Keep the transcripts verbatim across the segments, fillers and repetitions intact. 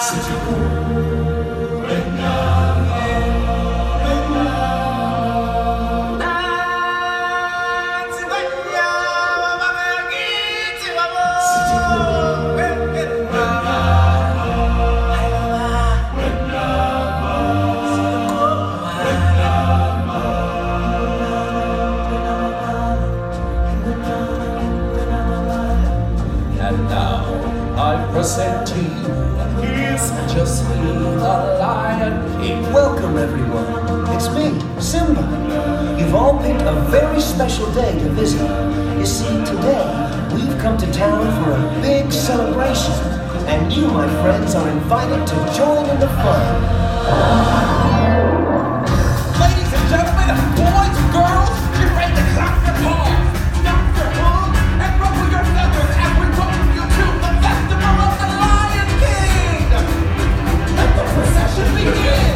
And now I present to you His Majesty the Lion King. Welcome everyone, it's me, Simba. You've all picked a very special day to visit. You see, today we've come to town for a big celebration, and you, my friends, are invited to join in the fun. Ladies and gentlemen, boys and girls, get ready to clap your paws, snap your hooves, and ruffle your feathers as we welcome you to the Festival of the Lion King! Let the procession begin!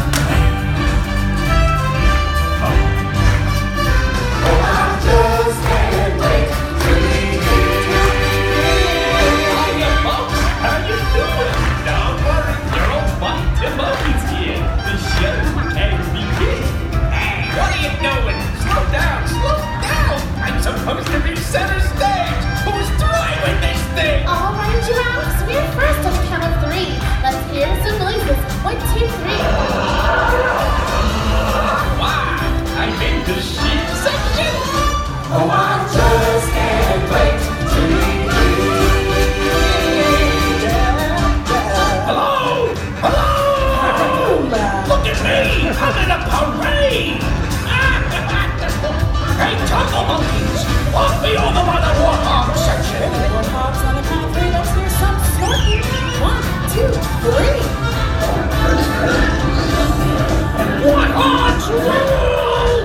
Oh, I just can't wait to be here. Hiya, folks! How you doing? Don't worry, your old buddy Timothy's here. The show can begin. Hey, what are you doing? Slow down, slow down! I'm supposed to be center stage! Who's driving this thing? All right, giraffes, we're first on the count of three. Let's hear some noises. One, two, three. Wow! I'm in the sheep section! Oh, I just can't wait to be Hello! Hello! Look at me! I'm in a parade! Hey, jungle monkeys! Walk me over by the warthog section! Everyone hops on the count of three. Let's hear some snorting. One, two, three. What odds roll?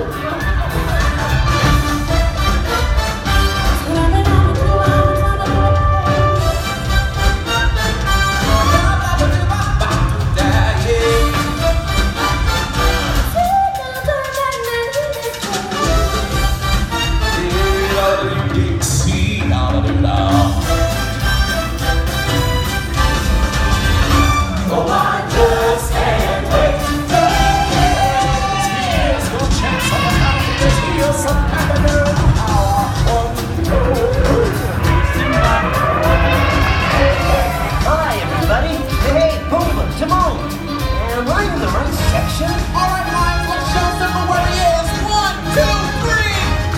Oh, I just can't wait to Here's your chance on the mountain. Here's some avenue. One, two, Simba. Hi everybody, hey, Pumbaa, Timon. Am I in the right section? All right, Lions, let's show Simba where he is. One, two, three.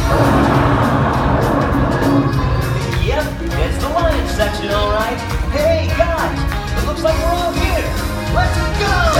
Yep, it's the lion section, all right. Hey guys, it looks like we're all here. Let's go!